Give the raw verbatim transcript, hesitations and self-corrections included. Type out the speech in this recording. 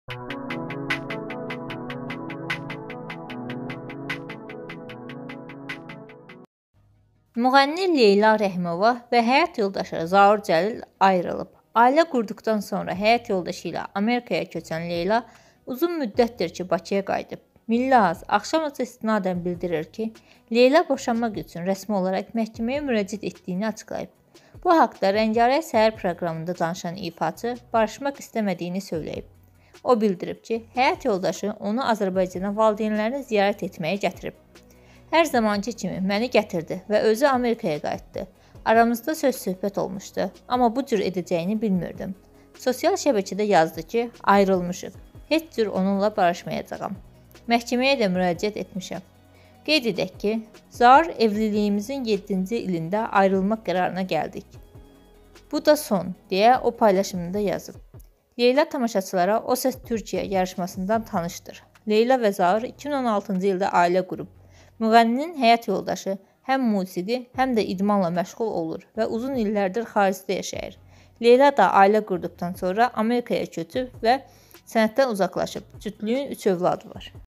Müğənni Leyla Rəhimova və həyat yoldaşı Zaur Cəlil ayrılıb. Ailə qurduqdan sonra həyat yoldaşı ilə Amerikaya köçən Leyla uzun müddətdir ki, Bakıya qayıdıb. Milli Ağız axşamüstü istinadən bildirir ki, Leyla boşanmaq üçün rəsmi olaraq məhkəməyə müraciət etdiyini açıqlayıb. Bu haqda Rəngarəng Səhər proqramında danışan ifaçı barışmaq istəmədiyini söyləyib. O bildirib ki, həyat yoldaşı onu Azərbaycana valideynlərini ziyarət etməyə gətirib. Hər zamanki kimi məni gətirdi və özü Amerikaya qayıtdı. Aramızda söz-söhbət olmuşdu, amma bu cür edəcəyini bilmirdim. Sosial şəbəkədə yazdı ki, ayrılmışıq. Heç cür onunla barışmayacağam. Məhkəməyə də müraciət etmişəm. Qeyd edək ki, Zaur evliliyimizin yeddinci ilində ayrılmaq qərarına gəldik. Bu da son, deyə o paylaşımında yazıb. Leyla tamaşaçılara O Səs Türkiyə yarışmasından tanışdır. Leyla və Zaur iki min on altıncı ildə ailə qurub. Müğənninin həyat yoldaşı həm musiqi, həm də idmanla məşğul olur və uzun illərdir xaricdə yaşayır. Leyla da ailə qurduqdan sonra Amerikaya köçüb və sənətdən uzaqlaşıb. Cütlüyün üç övladı var.